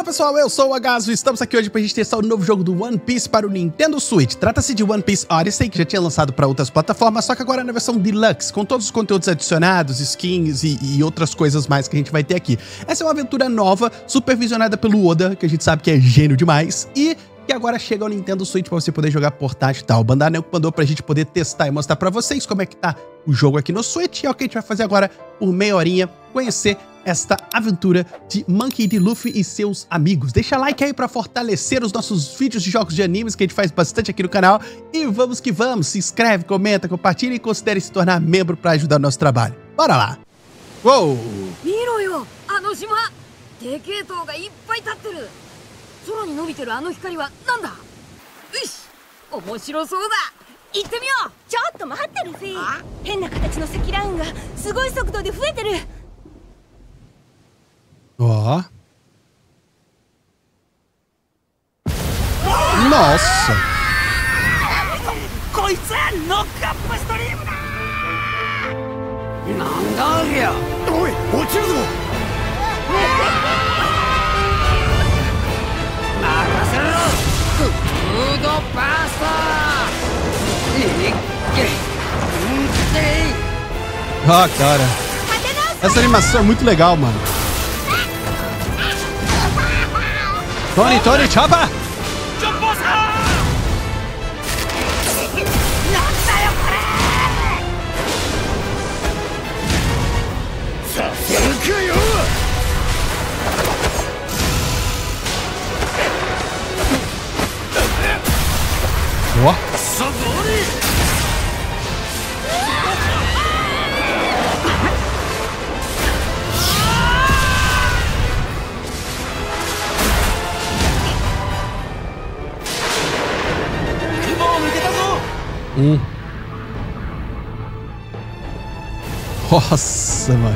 Fala pessoal, eu sou o Agazo e estamos aqui hoje pra gente testar o novo jogo do One Piece para o Nintendo Switch. Trata-se de One Piece Odyssey, que já tinha lançado para outras plataformas, só que agora na versão Deluxe, com todos os conteúdos adicionados, skins e outras coisas mais que a gente vai ter aqui. Essa é uma aventura nova, supervisionada pelo Oda, que a gente sabe que é gênio demais, e que agora chega ao Nintendo Switch pra você poder jogar portátil e tal. O Bandai Namco mandou pra gente poder testar e mostrar pra vocês como é que tá o jogo aqui no Switch, e é o que a gente vai fazer agora por meia horinha, conhecer esta aventura de Monkey D. Luffy e seus amigos. Deixa like aí pra fortalecer os nossos vídeos de jogos de animes que a gente faz bastante aqui no canal. E vamos que vamos, se inscreve, comenta, compartilha e considere se tornar membro pra ajudar o nosso trabalho. Bora lá! Uou! Ó. Nossa! Ah, cara. Essa animação é muito legal, mano. Tony, chapa! Ó. Nossa, mano.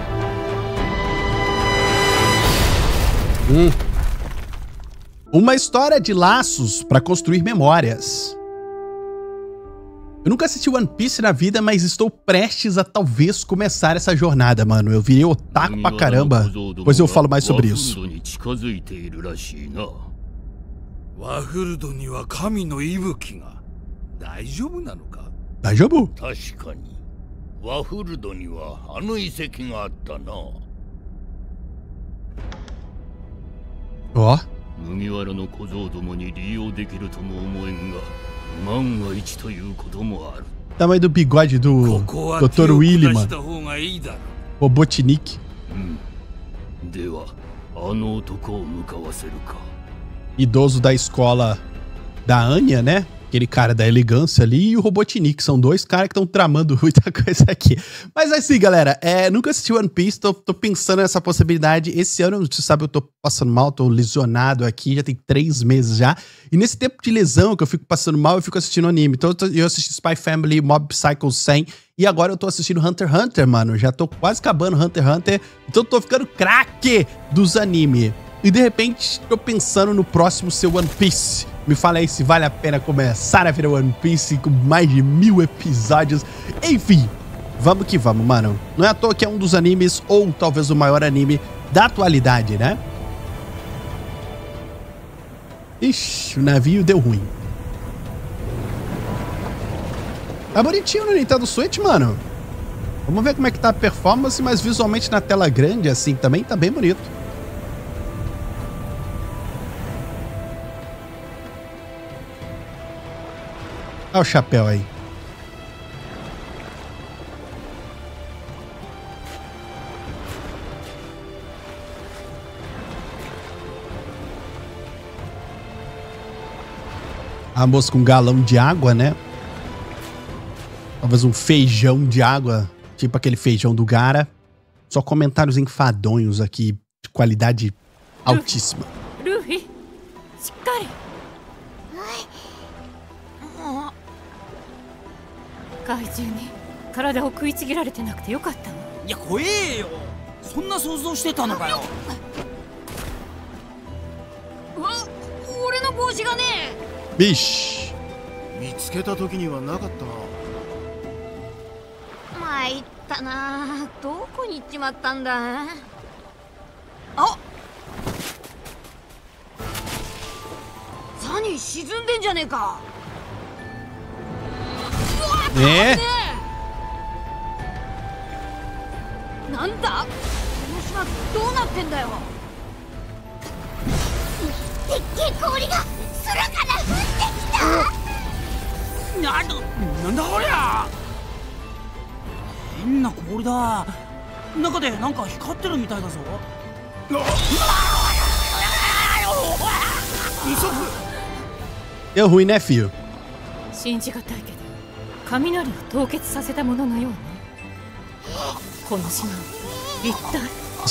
Uma história de laços para construir memórias. Eu nunca assisti One Piece na vida, mas estou prestes a talvez começar essa jornada, mano. Eu virei otaku pra caramba, pois eu falo mais sobre isso. Daijoubu? Ó. Tamanho do bigode do Dr. Willy, mano. Robotnik. Idoso da escola da Anya, né? Aquele cara da elegância ali e o Robotnik. São dois caras que estão tramando muita coisa aqui. Mas assim, galera, nunca assisti One Piece, tô pensando nessa possibilidade. Esse ano, você sabe, eu tô passando mal, tô lesionado aqui, já tem 3 meses já. E nesse tempo de lesão que eu fico passando mal, eu fico assistindo anime. Então eu assisti Spy Family, Mob Psycho 100 e agora eu tô assistindo Hunter x Hunter, mano. Já tô quase acabando Hunter x Hunter, então eu tô ficando craque dos animes. E de repente, tô pensando no próximo ser One Piece. Me fala aí se vale a pena começar a ver One Piece com mais de 1000 episódios. Enfim, vamos que vamos, mano. Não é à toa que é um dos animes, ou talvez o maior anime da atualidade, né? Ixi, o navio deu ruim. Tá bonitinho no Nintendo Switch, mano. Vamos ver como é que tá a performance, mas visualmente na tela grande assim também tá bem bonito. Olha o chapéu aí. A moça com um galão de água, né? Talvez um feijão de água, tipo aquele feijão do Gaara. Só comentários enfadonhos aqui, de qualidade altíssima. Luffy, Bicho. 見つけた時にはなかったな。 参ったな。どこに行っちまったんだ。あ、 海沈んでんじゃねえか。 É? なんだこの島どうなってんだよ。でっけえ氷が空から降ってきた。 なんだこりゃ。変な氷だ。中でなんか光ってるみたいだぞ。 Deu ruim, né, filho? 信じがたいけど雷を凍結させたもののようね。この島一体。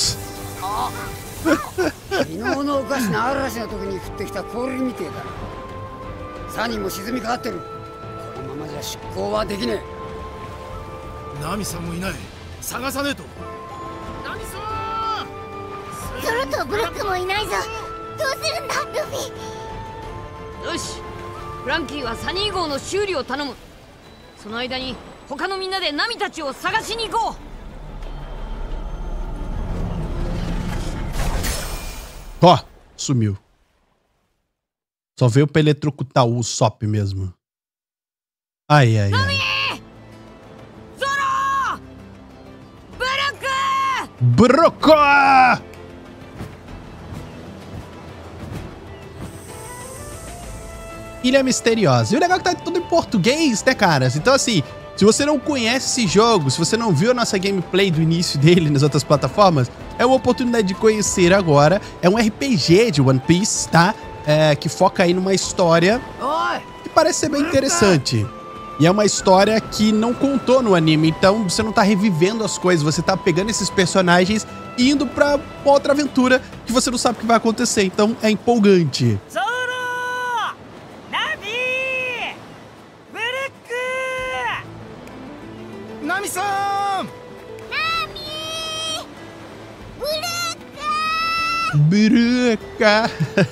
昨日のおかしな嵐の時に降ってきた氷みてえだ。サニーも沈みかかってる。このままじゃ出港はできねえ。ナミさんもいない。探さねえと。ナミさん。 ゾロとブロックもいないぞ。どうするんだルフィ。よし、フランキーはサニー号の修理を頼む。その間に他のみんなでナミたちを探しに行こう。 Ó, sumiu. Só veio pra eletrocutar o Usopp mesmo. Ai, ai, ai. Zoro! Brocó! Ilha Misteriosa. E o legal é que tá tudo em português, né, caras? Então, assim, se você não conhece esse jogo, se você não viu a nossa gameplay do início dele nas outras plataformas, é uma oportunidade de conhecer agora. É um RPG de One Piece, tá? Que foca aí numa história que parece ser bem interessante. E é uma história que não contou no anime, então você não tá revivendo as coisas, você tá pegando esses personagens e indo pra outra aventura que você não sabe o que vai acontecer, então é empolgante. Nami-san! Buruca!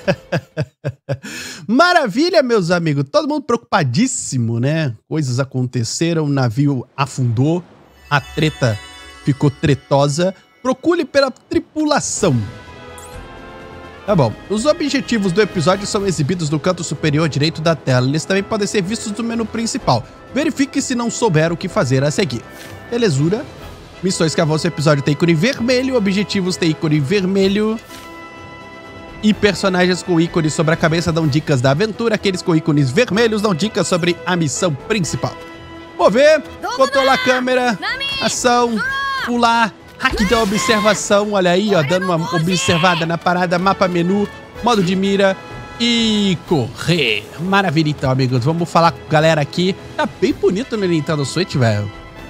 Maravilha, meus amigos. Todo mundo preocupadíssimo, né? Coisas aconteceram, o navio afundou, a treta ficou tretosa. Procure pela tripulação. Tá bom. Os objetivos do episódio são exibidos no canto superior direito da tela. Eles também podem ser vistos no menu principal. Verifique se não souber o que fazer a seguir. Belezura. Missões que avançam o episódio tem ícone vermelho. Objetivos tem ícone vermelho. E personagens com ícones sobre a cabeça dão dicas da aventura. Aqueles com ícones vermelhos dão dicas sobre a missão principal. Mover, controlar a câmera, ação, pular, hack da observação. Olha aí, ó, dando uma observada na parada, mapa menu, modo de mira e correr. Maravilha, então, amigos. Vamos falar com a galera aqui. Tá bem bonito no Nintendo Switch, velho.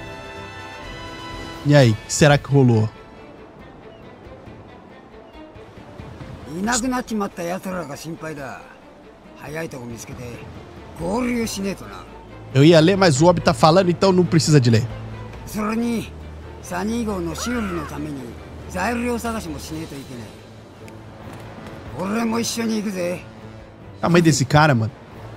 E aí, o que será que rolou? いなくなっちまった奴らが心配だ。早いとこ見つけて合流しねえとな。 Eu ia ler, mas o Obi tá falando, então não precisa de ler. それにサニー号の修理のために材料探しもしねえといけない。俺も一緒に行くぜ。 Tamanho desse cara, mano.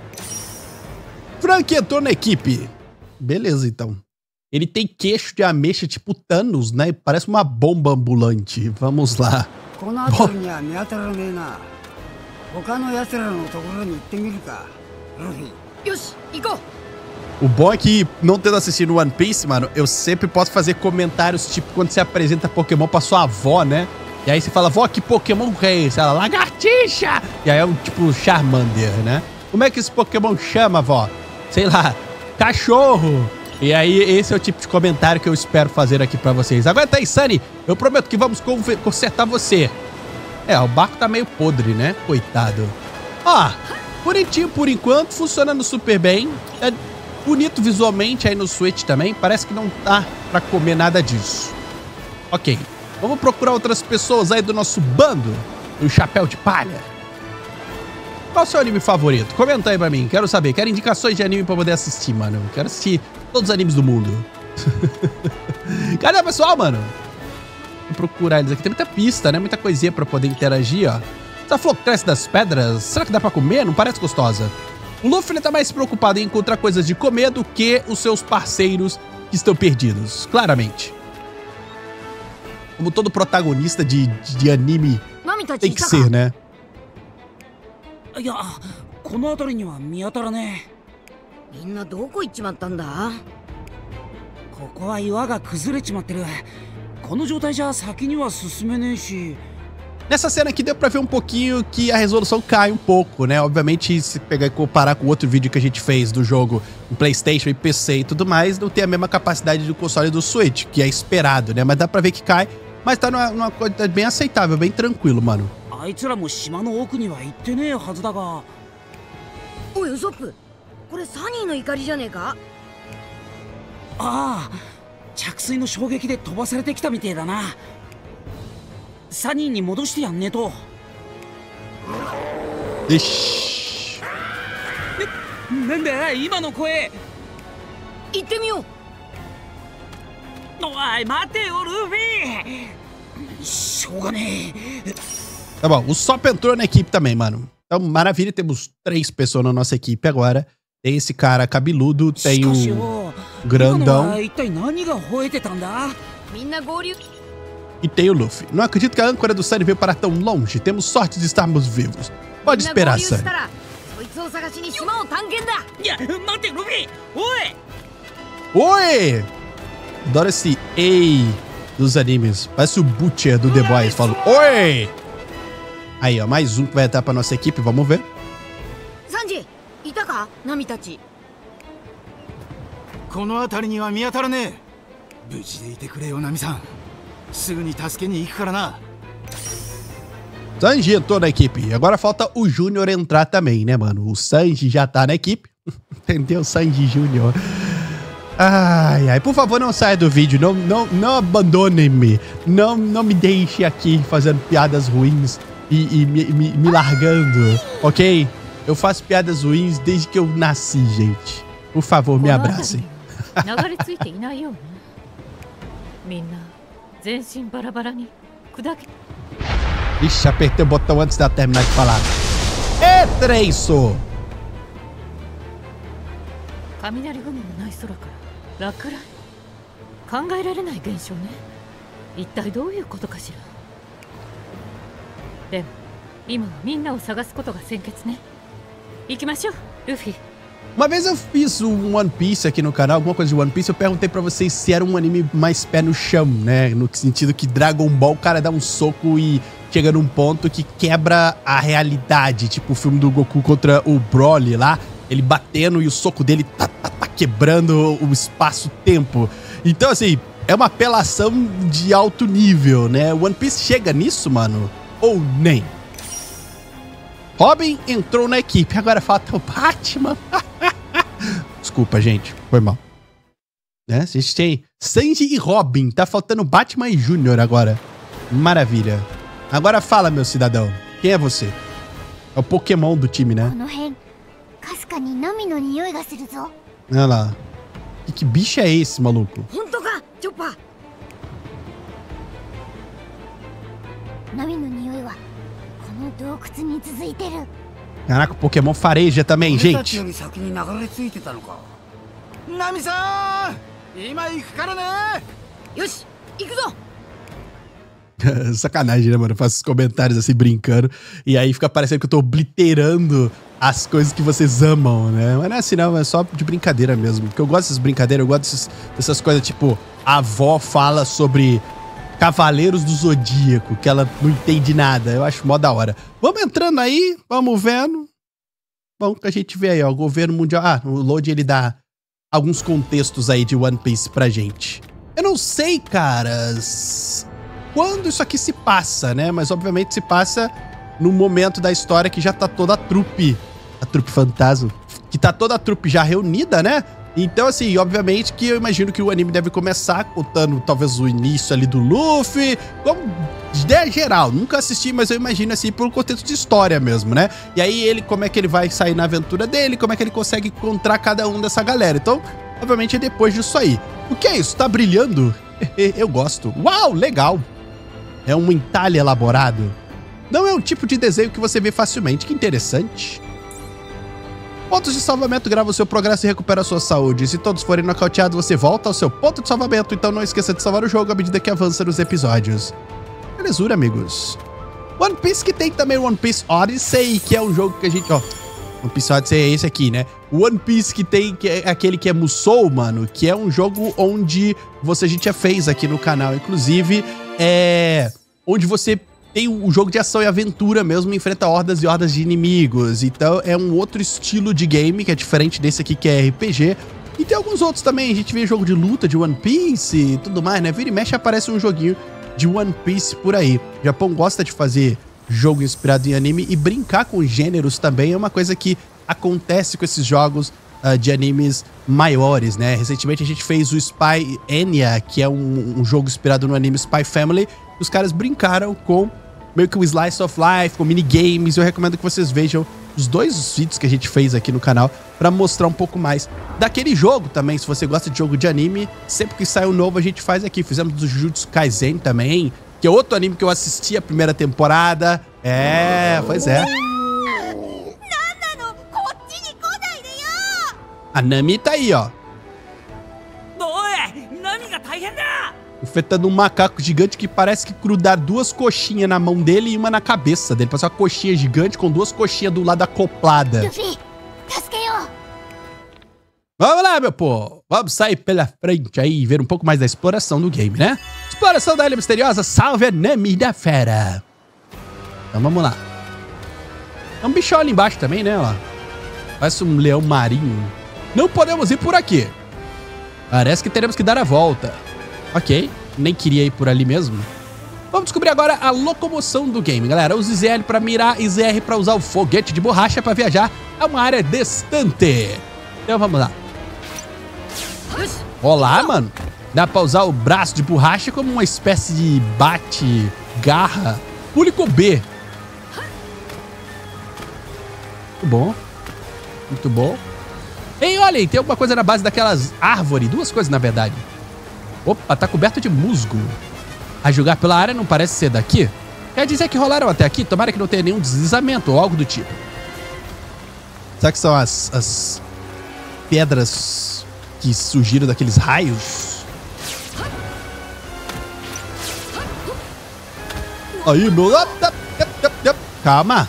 Frank entrou na equipe. Beleza, então. Ele tem queixo de ameixa tipo Thanos, né? Parece uma bomba ambulante. Vamos lá. この辺りには見当たらねえな。他の奴らのところに行ってみるか、ルフィ。 よし、行こう。 O bom é que, não tendo assistido One Piece, mano, eu sempre posso fazer comentários, tipo, quando você apresenta Pokémon pra sua avó, né? E aí você fala, vó, que Pokémon que é esse? Ela, lagartixa! E aí é um tipo Charmander, né? Como é que esse Pokémon chama, vó? Sei lá, cachorro! E aí esse é o tipo de comentário que eu espero fazer aqui pra vocês. Aguenta aí, Sunny! Eu prometo que vamos consertar você. É, o barco tá meio podre, né? Coitado. Ó, bonitinho por enquanto, funcionando super bem. É bonito visualmente aí no Switch também. Parece que não tá pra comer nada disso. Ok. Vamos procurar outras pessoas aí do nosso bando. Do Chapéu de Palha. Qual o seu anime favorito? Comenta aí pra mim. Quero saber. Quero indicações de anime pra poder assistir, mano. Quero assistir todos os animes do mundo. Cadê o pessoal, mano? Vou procurar eles aqui. Tem muita pista, né? Muita coisinha pra poder interagir, ó. Essa flor que cresce das pedras, será que dá pra comer? Não parece gostosa. O Luffy, ele tá mais preocupado em encontrar coisas de comer do que os seus parceiros que estão perdidos. Claramente. Como todo protagonista de anime tem que ser, né? いや、 この辺りには見当たらねみんなどこ行っちまったんだ？ え。ここは岩が崩れちまってる。この状態じゃ先には進めねえし。 Nessa cena aqui deu pra ver um pouquinho que a resolução cai um pouco, né? Obviamente, se pegar e comparar com o outro vídeo que a gente fez do jogo em PlayStation e PC e tudo mais, não tem a mesma capacidade do console do Switch, que é esperado, né? Mas dá pra ver que cai, mas tá numa coisa bem aceitável, bem tranquilo, mano. あいつらも島の奥には行ってねえはずだが。 おいウソップ、これサニーの怒りじゃねえか？ ああ、着水の衝撃で飛ばされてきたみてえだな。サニーに戻してやんねえと。 Ixi. なんだ今の声。 行ってみよう。 おい待てよルフィ。しょうがねえ。 Tá bom, o Sop entrou na equipe também, mano. Então, maravilha, temos 3 pessoas na nossa equipe agora. Tem esse cara cabeludo, tem o grandão. みんな合流。 E tem o Luffy. Não acredito que a âncora do Sunny veio parar tão longe. Temos sorte de estarmos vivos. Pode esperar, Sunny. そいつを探しに島を探検だ。 いや待てルフィ。おい。 Oi! Adoro esse ei dos animes. Parece o Butcher do The Boys. Falo, oi! Aí, ó, mais um que vai entrar pra nossa equipe. Vamos ver. サンジ、いたか？ナミたち。 この辺りには見当たらねえ。無事でいてくれよナミさん。すぐに助けに行くからな。 Sanji entrou na equipe. Agora falta o Júnior entrar também, né, mano? O Sanji já tá na equipe. Entendeu? Sanji Júnior. Ai, ai. Por favor, não saia do vídeo. Não abandone-me. Não me deixe aqui fazendo piadas ruins e me largando, ok? Eu faço piadas ruins desde que eu nasci, gente. Por favor, me abracem. Ixi, apertei o botão antes dela terminar de falar. Entra isso! 雷雲のない空から落雷、考えられない現象ね。一体どういうことかしら。でも今はみんなを探すことが先決ね。行きましょう、ルフィ。 Uma vez eu fiz um One Piece aqui no canal, alguma coisa de One Piece, eu perguntei pra vocês se era um anime mais pé no chão, né? No sentido que Dragon Ball, o cara dá um soco e chega num ponto que quebra a realidade. Tipo o filme do Goku contra o Broly lá, ele batendo e o soco dele tá quebrando o espaço-tempo. Então, assim, é uma apelação de alto nível, né? One Piece chega nisso, mano? Ou nem? Robin entrou na equipe, agora falta o Batman. Desculpa, gente, foi mal. Né? A gente tem Sanji e Robin, tá faltando Batman e Júnior agora. Maravilha. Agora fala, meu cidadão, quem é você? É o Pokémon do time, né? Olha lá. Que bicho é esse, maluco? Caraca, o Pokémon fareja também, gente. Sacanagem, né, mano? Eu faço os comentários assim, brincando. E aí fica parecendo que eu tô obliterando as coisas que vocês amam, né? Mas não é assim, não. É só de brincadeira mesmo. Porque eu gosto dessas brincadeiras, eu gosto dessas coisas, tipo... A avó fala sobre... Cavaleiros do Zodíaco, que ela não entende nada. Eu acho mó da hora. Vamos entrando aí, vamos vendo. Bom, que a gente vê aí, ó, o governo mundial... Ah, o Load, ele dá alguns contextos aí de One Piece pra gente. Eu não sei, caras, quando isso aqui se passa, né? Mas, obviamente, se passa no momento da história que já tá toda a trupe fantasma, que tá toda a trupe já reunida, né? Então, assim, obviamente que eu imagino que o anime deve começar contando talvez o início ali do Luffy, como ideia geral. Nunca assisti, mas eu imagino assim, por um contexto de história mesmo, né? E aí ele, como é que ele vai sair na aventura dele, como é que ele consegue encontrar cada um dessa galera. Então, obviamente é depois disso aí. O que é isso? Tá brilhando? Eu gosto. Uau, legal. É um entalhe elaborado. Não é um tipo de desenho que você vê facilmente. Que interessante. Pontos de salvamento grava o seu progresso e recupera a sua saúde. Se todos forem nocauteados, você volta ao seu ponto de salvamento. Então não esqueça de salvar o jogo à medida que avança nos episódios. Belezura, amigos. One Piece, que tem também One Piece Odyssey, que é um jogo que a gente... Ó, One Piece Odyssey é esse aqui, né? O One Piece que tem aquele que é Musou, mano, que é um jogo onde a gente já fez aqui no canal, inclusive, onde você tem um jogo de ação e aventura mesmo, enfrenta hordas e hordas de inimigos. Então é um outro estilo de game que é diferente desse aqui que é RPG. E tem alguns outros também, a gente vê jogo de luta de One Piece e tudo mais, né? Vira e mexe aparece um joguinho de One Piece por aí. O Japão gosta de fazer jogo inspirado em anime e brincar com gêneros também é uma coisa que acontece com esses jogos de animes maiores, né? Recentemente a gente fez o Spy Enya, que é um jogo inspirado no anime Spy Family. Os caras brincaram com meio que um slice of life, com minigames. Eu recomendo que vocês vejam os dois vídeos que a gente fez aqui no canal pra mostrar um pouco mais daquele jogo também. Se você gosta de jogo de anime, sempre que sai um novo a gente faz aqui. Fizemos do Jujutsu Kaisen também, que é outro anime que eu assisti a primeira temporada. Pois é. A Nami tá aí, ó. Enfrentando um macaco gigante que parece que grudar duas coxinhas na mão dele e uma na cabeça dele. Parece uma coxinha gigante com duas coxinhas do lado acoplada. Vamos lá, meu pô. Vamos sair pela frente aí e ver um pouco mais da exploração do game, né? Exploração da Ilha Misteriosa, salve a Nami da Fera. Então vamos lá. Tem um bichão ali embaixo também, né? Ó. Parece um leão marinho. Não podemos ir por aqui. Parece que teremos que dar a volta. Ok, nem queria ir por ali mesmo. Vamos descobrir agora a locomoção do game, galera. Use ZL para mirar e ZR para usar o foguete de borracha para viajar a uma área distante. Então vamos lá. Olá, mano. Dá pra usar o braço de borracha como uma espécie de bate-garra. Pule com B. Muito bom. Muito bom. Ei, olha aí, tem alguma coisa na base daquelas árvores. Duas coisas, na verdade. Opa, tá coberto de musgo. A julgar pela área não parece ser daqui. Quer dizer que rolaram até aqui? Tomara que não tenha nenhum deslizamento ou algo do tipo. Será que são as pedras que surgiram daqueles raios? Aí, meu... Calma.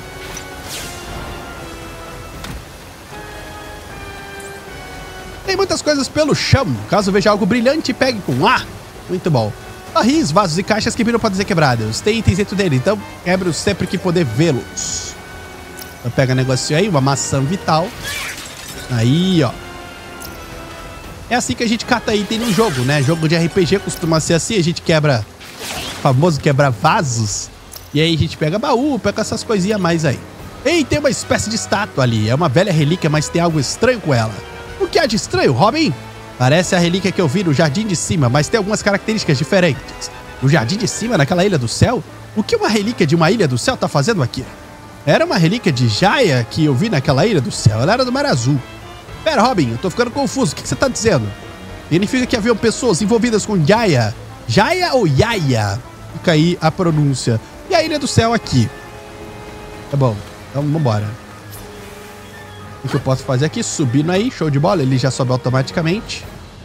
Tem muitas coisas pelo chão. Caso veja algo brilhante, pegue com A. Muito bom. Barris, vasos e caixas que viram podem ser quebrados. Tem itens dentro dele, então quebre-os sempre que poder vê-los. Então pega negocinho aí, uma maçã vital. Aí, ó. É assim que a gente cata item no jogo, né? Jogo de RPG costuma ser assim, a gente quebra... O famoso quebra vasos. E aí a gente pega baú, pega essas coisinhas a mais aí. Ei, tem uma espécie de estátua ali. É uma velha relíquia, mas tem algo estranho com ela. O que há de estranho, Robin? Parece a relíquia que eu vi no Jardim de Cima, mas tem algumas características diferentes. No Jardim de Cima, naquela Ilha do Céu? O que uma relíquia de uma Ilha do Céu tá fazendo aqui? Era uma relíquia de Jaya que eu vi naquela Ilha do Céu. Ela era do Mar Azul. Pera, Robin, eu tô ficando confuso. O que você tá dizendo? Significa que haviam pessoas envolvidas com Jaya. Jaya ou Yaya? Fica aí a pronúncia. E a Ilha do Céu aqui. Tá bom, então vambora. O que eu posso fazer aqui? Subindo aí, show de bola. Ele já sobe automaticamente.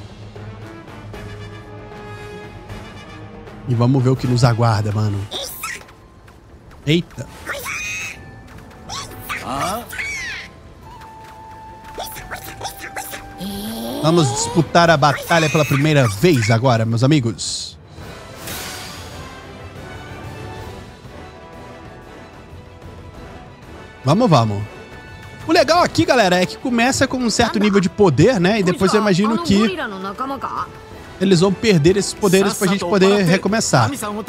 E vamos ver o que nos aguarda, mano. Eita. Vamos disputar a batalha pela primeira vez agora, meus amigos. Vamos, vamos. O legal aqui, galera, é que começa com um certo nível de poder, né? E depois eu imagino que eles vão perder esses poderes pra gente poder recomeçar.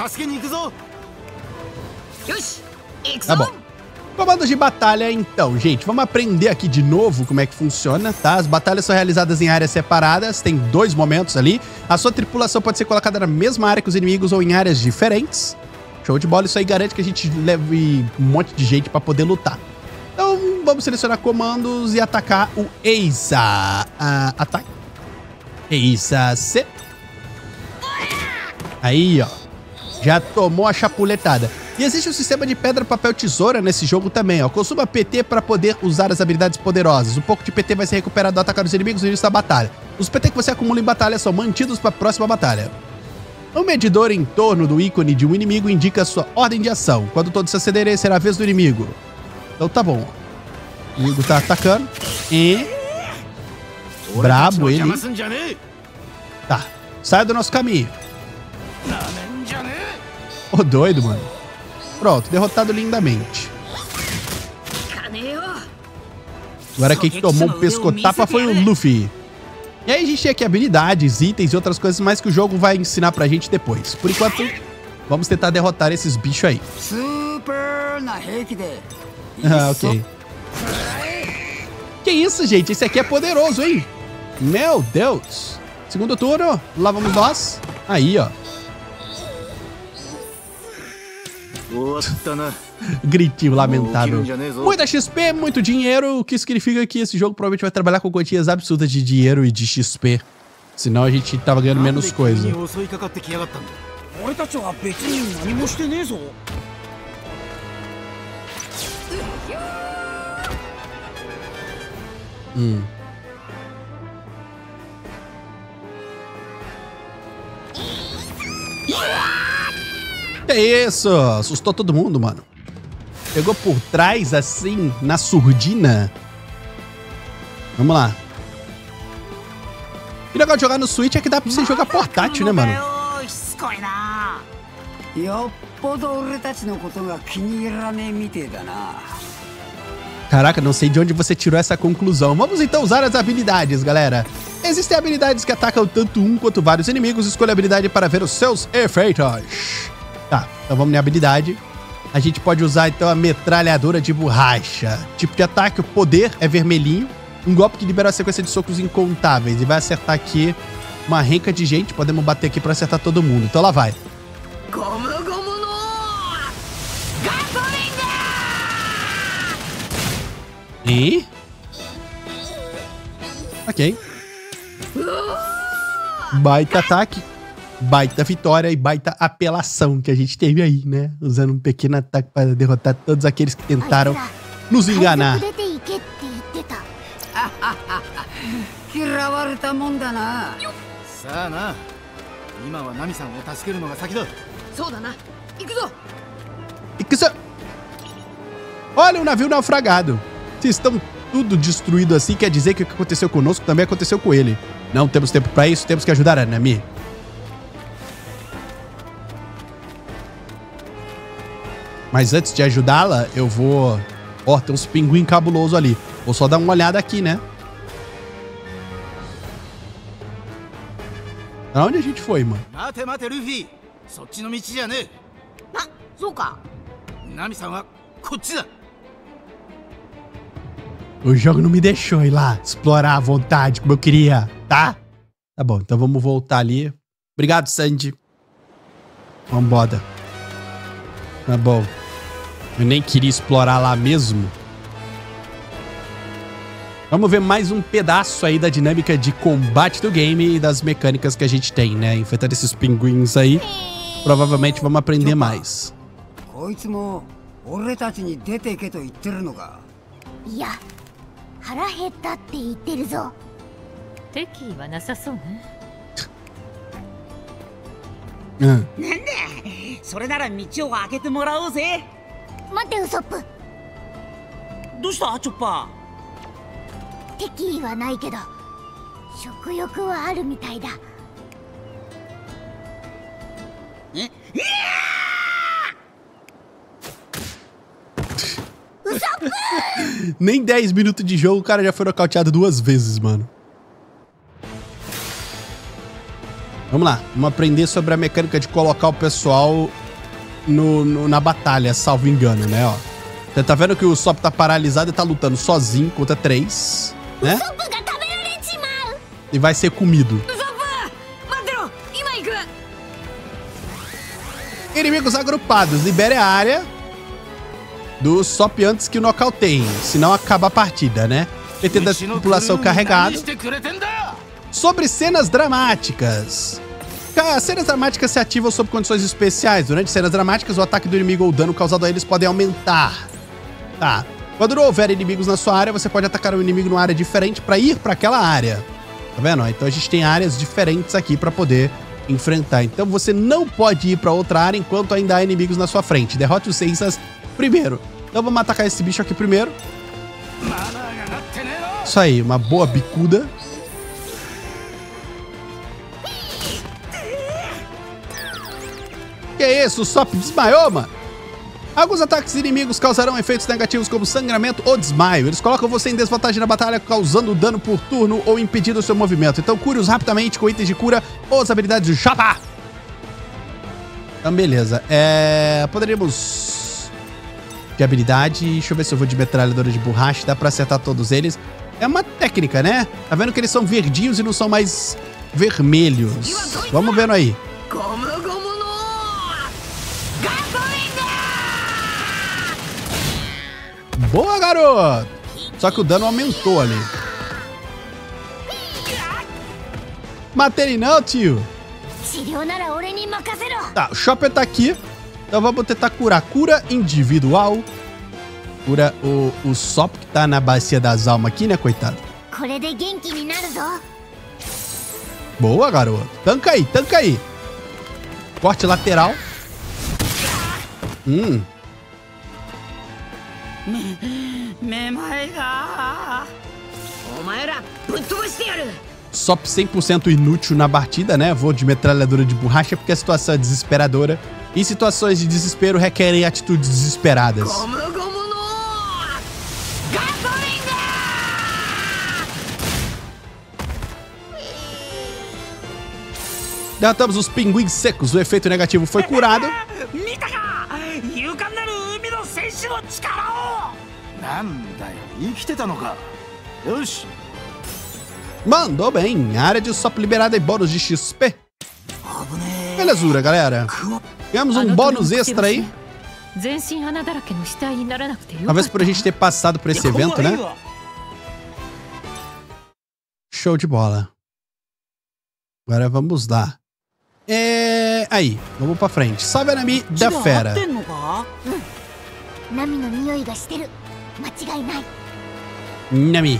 Tá bom. Comandos de batalha, então, gente. Vamos aprender aqui de novo como é que funciona, tá? As batalhas são realizadas em áreas separadas. Tem 2 momentos ali. A sua tripulação pode ser colocada na mesma área que os inimigos ou em áreas diferentes. Show de bola. Isso aí garante que a gente leve um monte de gente pra poder lutar. Então, vamos selecionar comandos e atacar o Eisa. Ataque. Eisa C. Aí, ó. Já tomou a chapuletada. E existe um sistema de pedra, papel, tesoura nesse jogo também, ó. Consuma PT para poder usar as habilidades poderosas. Um pouco de PT vai ser recuperado ao atacar os inimigos no início da batalha. Os PT que você acumula em batalha são mantidos para a próxima batalha. Um medidor em torno do ícone de um inimigo indica a sua ordem de ação. Quando todos se acederem, será a vez do inimigo. Então tá bom. O Igo tá atacando. E... brabo ele. Tá. Sai do nosso caminho. Ô, doido, mano. Pronto, derrotado lindamente. Agora quem tomou um pescotapa foi o Luffy. E aí a gente tem aqui habilidades, itens e outras coisas mais que o jogo vai ensinar pra gente depois. Por enquanto, vamos tentar derrotar esses bichos aí. Ah, ok. Que isso, gente? Esse aqui é poderoso, hein? Meu Deus. Segundo turno, lá vamos nós. Aí, ó. Gritinho lamentável. Muita XP, muito dinheiro, o que significa que esse jogo provavelmente vai trabalhar com quantias absurdas de dinheiro e de XP. Senão a gente tava ganhando menos coisa. Que isso? Assustou todo mundo, mano. Pegou por trás, assim, na surdina. Vamos lá. E o legal de jogar no Switch é que dá pra você jogar portátil, né, mano? Caraca, não sei de onde você tirou essa conclusão. Vamos então usar as habilidades, galera. Existem habilidades que atacam tanto um quanto vários inimigos. Escolha a habilidade para ver os seus efeitos. Tá, então vamos na habilidade. A gente pode usar então a metralhadora de borracha. Tipo de ataque, o poder é vermelhinho. Um golpe que libera uma sequência de socos incontáveis. E vai acertar aqui uma renca de gente. Podemos bater aqui pra acertar todo mundo. Então lá vai. E... ok. Baita ataque. Baita vitória e baita apelação que a gente teve aí, né? Usando um pequeno ataque para derrotar todos aqueles que tentaram nos enganar. Olha o navio naufragado. Se estão tudo destruído assim, quer dizer que o que aconteceu conosco também aconteceu com ele. Não temos tempo para isso, temos que ajudar a Nami. Mas antes de ajudá-la, eu vou... ó, tem uns pinguim cabuloso ali. Vou só dar uma olhada aqui, né? Pra onde a gente foi, mano? O jogo não me deixou ir lá explorar à vontade como eu queria, tá? Tá bom, então vamos voltar ali. Obrigado, Sandy. Vambora. Tá bom. Eu nem queria explorar lá mesmo. Vamos ver mais um pedaço aí da dinâmica de combate do game e das mecânicas que a gente tem, né? Enfrentando esses pinguins aí. Provavelmente vamos aprender mais. Nem 10 minutos de jogo, o cara já foi nocauteado 2 vezes, mano. Vamos lá, vamos aprender sobre a mecânica de colocar o pessoal na batalha, salvo engano, né, ó. Você tá vendo que o Sop tá paralisado e tá lutando sozinho contra 3, né? E vai ser comido. Inimigos agrupados, libere a área do Sop antes que o nocauteiem, senão acaba a partida, né? PT da tripulação carregado. Sobre cenas dramáticas. As cenas dramáticas se ativam sob condições especiais. Durante cenas dramáticas, o ataque do inimigo ou o dano causado a eles podem aumentar. Tá. Quando não houver inimigos na sua área, você pode atacar um inimigo numa área diferente para ir para aquela área. Tá vendo? Então a gente tem áreas diferentes aqui para poder enfrentar. Então você não pode ir para outra área enquanto ainda há inimigos na sua frente. Derrote os Seisas primeiro. Então vamos atacar esse bicho aqui primeiro. Isso aí, uma boa bicuda. Que isso? O Sop desmaiou, mano? Alguns ataques inimigos causarão efeitos negativos como sangramento ou desmaio. Eles colocam você em desvantagem na batalha, causando dano por turno ou impedindo o seu movimento. Então cure-os rapidamente com itens de cura ou as habilidades de Jabá. Então beleza. Poderíamos... De habilidade... Deixa eu ver se eu vou de metralhadora de borracha. Dá pra acertar todos eles. É uma técnica, né? Tá vendo que eles são verdinhos e não são mais vermelhos. Vamos vendo aí. Boa, garoto! Só que o dano aumentou ali. Matei ele não, tio. Tá, o Chopper tá aqui. Então vamos tentar curar. Cura individual. Cura o Sop que tá na bacia das almas aqui, né, coitado? Boa, garoto. Tanca aí, tanca aí. Corte lateral. Sop 100% inútil na batida, né? Vou de metralhadora de borracha porque a situação é desesperadora. E situações de desespero requerem atitudes desesperadas. Derrotamos os pinguins secos. O efeito negativo foi curado. Mandou bem. Área de Sop liberada e bônus de XP. Belezura, galera. Ganhamos um bônus extra aí. Talvez por a gente ter passado por esse evento, né? Show de bola. Agora vamos lá. Aí, vamos pra frente. Salve a Nami da fera. Nami.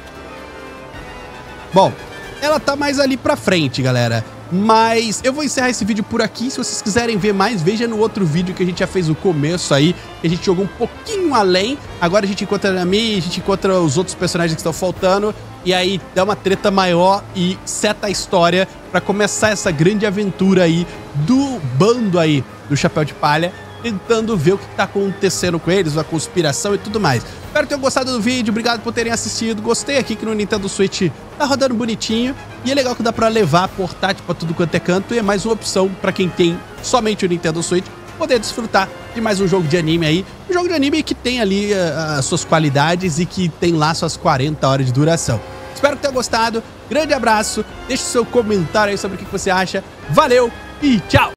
Bom, ela tá mais ali pra frente, galera. Mas eu vou encerrar esse vídeo por aqui. Se vocês quiserem ver mais, veja no outro vídeo que a gente já fez o começo aí. A gente jogou um pouquinho além. Agora a gente encontra a Nami, a gente encontra os outros personagens que estão faltando. E aí dá uma treta maior e seta a história pra começar essa grande aventura aí do bando aí do Chapéu de Palha, tentando ver o que tá acontecendo com eles, a conspiração e tudo mais. Espero que tenham gostado do vídeo, obrigado por terem assistido. Gostei aqui que no Nintendo Switch tá rodando bonitinho. E é legal que dá pra levar portátil pra tudo quanto é canto. E é mais uma opção pra quem tem somente o Nintendo Switch poder desfrutar de mais um jogo de anime aí. Um jogo de anime que tem ali as suas qualidades e que tem lá suas 40 horas de duração. Espero que tenham gostado. Grande abraço. Deixe seu comentário aí sobre o que você acha. Valeu e tchau!